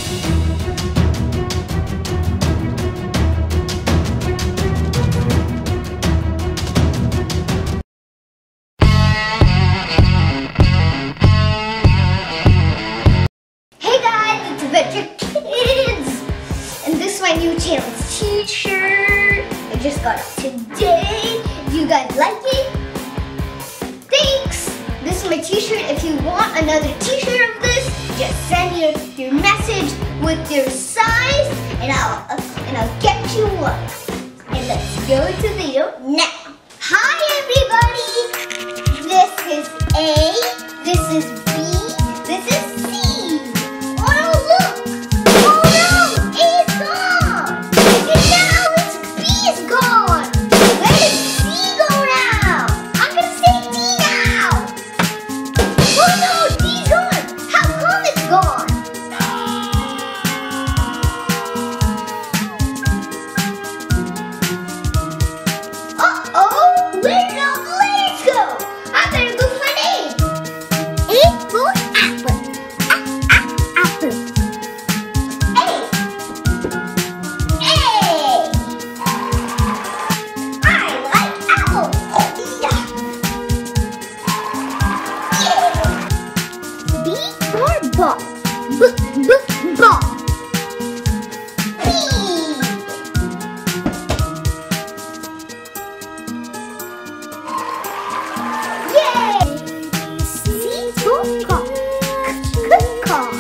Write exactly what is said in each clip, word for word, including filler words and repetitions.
My new channel's T-shirt. I just got it today. You guys like it? Thanks. This is my T-shirt. If you want another T-shirt of this, just send your your message with your size, and I'll uh, and I'll get you one. And let's go to the video now. Hi everybody. This is A. This is B. This is C. Oh no, look. Oh no, A is gone. And now it's B is gone. Where did C go now? I'm gonna say D now. Oh no, D's gone. How come it's gone? Uh-oh, where did all the letters go? I better go find A. A for apple. A, a, apple. A. A. I like apple. Yeah. Yeah. B for ball. B, b, ball. B. Yay! C for car. C, car.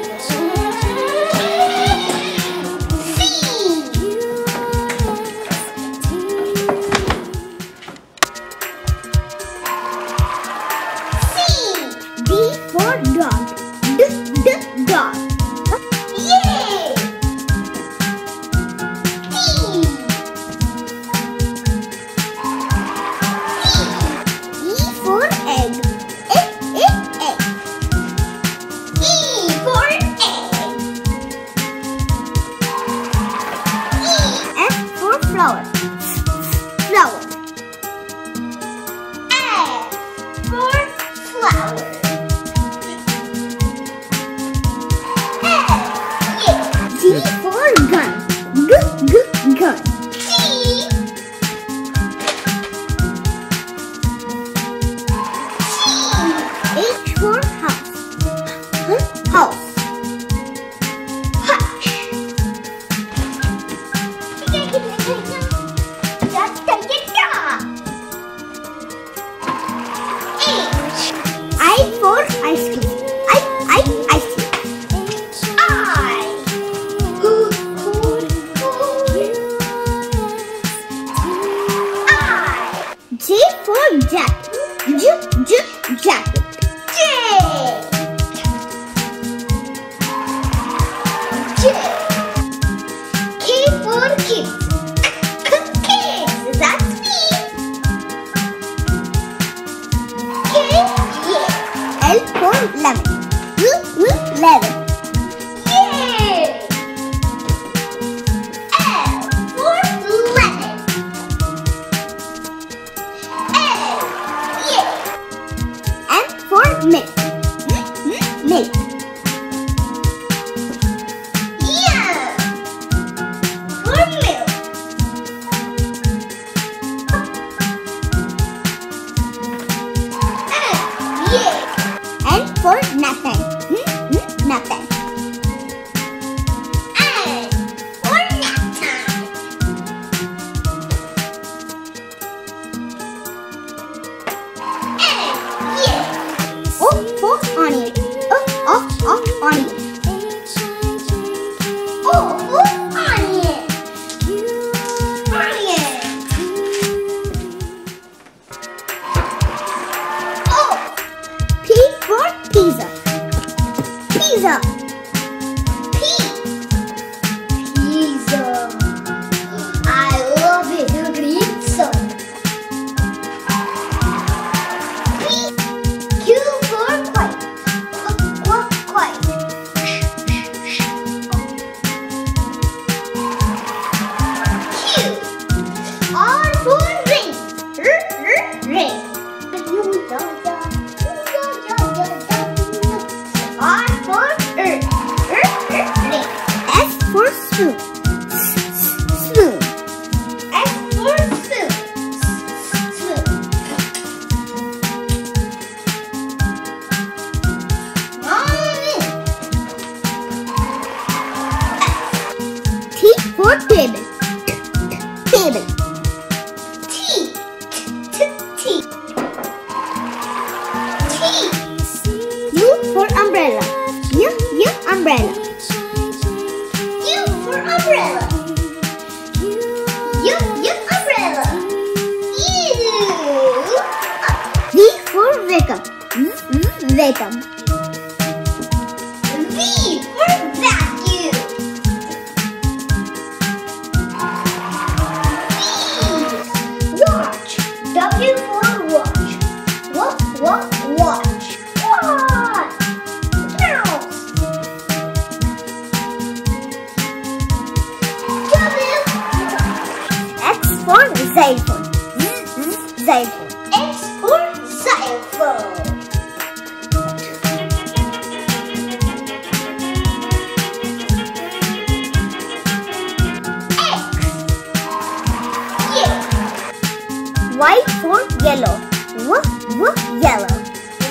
C. D for dog. D, d, dog. Yay! D. E for egg. E, e, egg. E for egg. E. F for flower. Flower. F for flower. F. Yeah. G for gun. G, g, gun. G. H for house. H, house. Hush. Just take it down. H. I for ice cream. I, I, ice cream. I. I. J for jacket. J, j, jacket. J. J. K for kids. K, kids. That's me. K, yeah. L for lemon. L, L, lemon. Yay! L for lemon. L, yeah. M for milk. M, m, milk. Yeah. For milk. M, yeah. N for nothing. N, n, nothing. N for nothing. N, yeah. O for onion. O, o, o, onion. O for onion. Onion. O. P for pizza. Pizza. P. Pizza. I love it. I'm gonna eat some. P. Q for quiet. Qu- qu- quiet. Q. R for ring. R, r, ring. R for earth.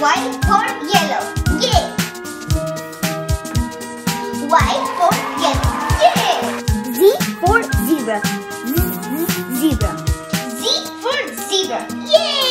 Y for yellow. Yay! Y for yellow. Yay! Z for zebra. Z, z, zebra. Z for zebra. Yay!